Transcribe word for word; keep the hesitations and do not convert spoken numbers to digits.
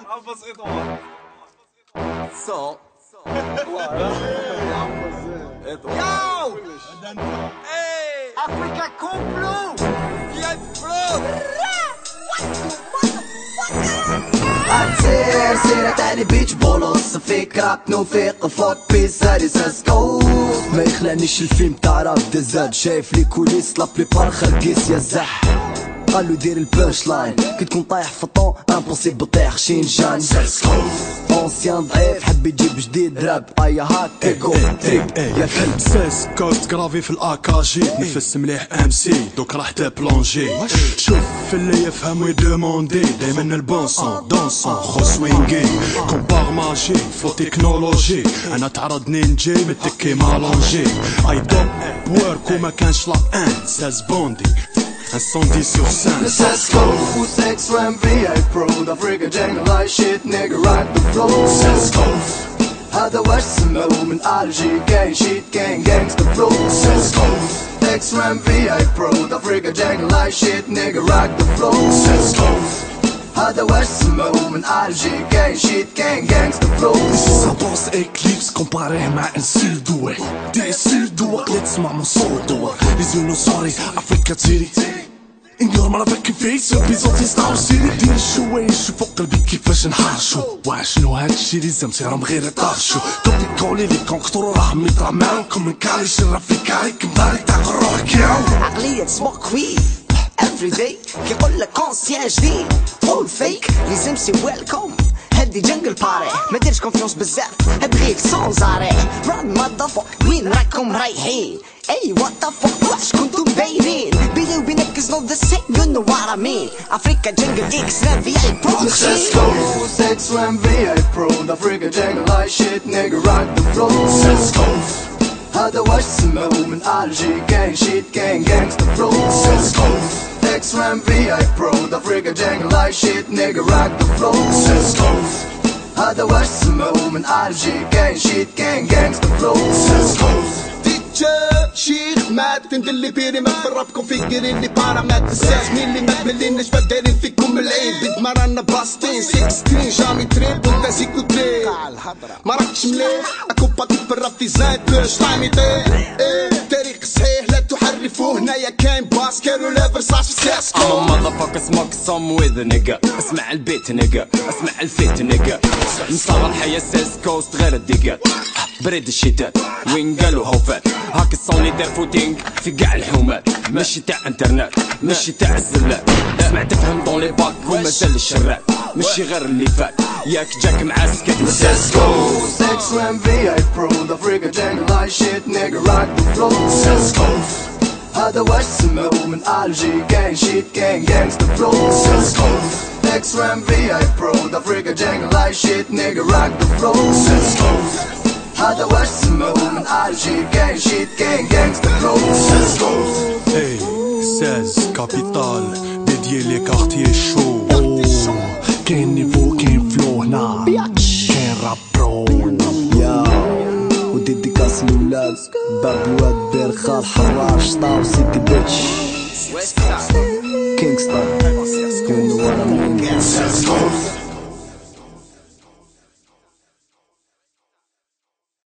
حفظ إدوار صو ياو ايه Africa complot! يس برو عتسير سيرة تاني بيتش بولوس فيك راب نوفيق فوق بيساري ساسكو ما يخلانيش الفيلم تاع راب دزاد شايف لي كوليس لابلي بار خرقيس يا زح قالو دير البانش لاين كي تكون طايح في الطون امبوسيبل طيح شين جان اونسيان ضعيف حب يجيب جديد راب ايا هاك تيكو تيك يا كلب سيس كوست كرافي في الاكاجي نفس مليح ام سي دوك راح تبلونجي شوف في اللي يفهم ويدوموندي دايما البونسون دونسون خو سوينغي كومبار ماجي فو تكنولوجي انا تعرض نينجي متكي مالونجي اي دوب وورك وما كانش لا ان ساز بوندي un cent dix sur cinq. Cisco, sex ram V I Pro d'Africa jungle like shit nigga rock the floor. Cisco, هذا وش سموه من الجي gang shit gang gangsta flow. Cisco, sex ram V I Pro d'Africa jungle like shit nigga rock the floor. Cisco, هذا وش سموه من الجي gang shit gang gangsta flow. Ça pense éclipse comparé مع انسيل دوي دي انسيل دوي اللي تسمع من صوت دوي يزينو صاري افريكا تيري انجور مرة فاكي فيس بيزوتي ستار سيري دير الشوايش فوق قلبي كيفاش نحرشو واشنو هادشي اللي زمتي راهم غير يطرشو توبي كولي لي كونكترو راهم يطرمعوكم من كاري شرف في كاري كمداري تاكل روحك ياو عقلية سموك ويد every day كيقول لك كونسيان جديد قول فيك لازم سي ويلكم هدي جنجل باري ما ديرش كونفيونس بزاف هبغيك سون زاري ران مادافوك وين راكم رايحين اي وات ذا فوك واش كنتم باينين بيني وبينك از نوت ذا سيم يو نو وات اي مين افريكا جنجل اكس رام في اي برو Cisco, sex ram V I Pro d'Africa jungle like shit nigga rock the floor. Cisco, هذا وش سموه من الجي gang shit gang gangsta flow. Cisco, sex ram V I Pro d'Africa jungle like shit nigga rock the floor. Cisco, هذا وش سموه من الجي gang shit gang gangsta flow. Cisco, شاب شيخ مات ندلي بيري مات بربكم في قري اللي بارا مات الساس مين اللي مات ملي نشبه دايرين فيكم العيد بنت مرانا باستين سكستين جامي تريب وانت زيكو تريب ما راكش مليح اكو باتيك بالراب في زايد باش طعمي يطيح ايه تاريخ صحيح لا تحرفوه هنايا كاين باسكيرو لا فرساش ساسكو I'm a motherfucker smoke some with a nigga اسمع البيت نيجا اسمع الفيت نيجا مصغر حيا سيس كوست غير الدقات بريد الشتات وين قالوا هوفات هاك الصون اللي دار فوتينغ في قاع الحومات ماشي تاع انترنت ماشي تاع الزلات اسمع تفهم دون لي باك ومازال الشرات ماشي غير اللي فات ياك جاك معسكر Cisco, sex ram V I Pro d'Africa jungle like shit nigga rock the floor. Cisco, هذا وش سموه من الجي gang shit gang gangsta flow. Cisco, sex ram V I Pro d'Africa jungle like shit nigga rock the floor. Cisco, هذا وش سموه من الجي gang shit gang gangsta flow. Cisco, Hey, seize capital dédié les quartiers chauds. كاين نيفو كاين فلو هنا كاين راب برو يا وديديكاس لولاد باب واد بير خال حرار شطار سيتي بيتش كينغستون you know what I mean. Cisco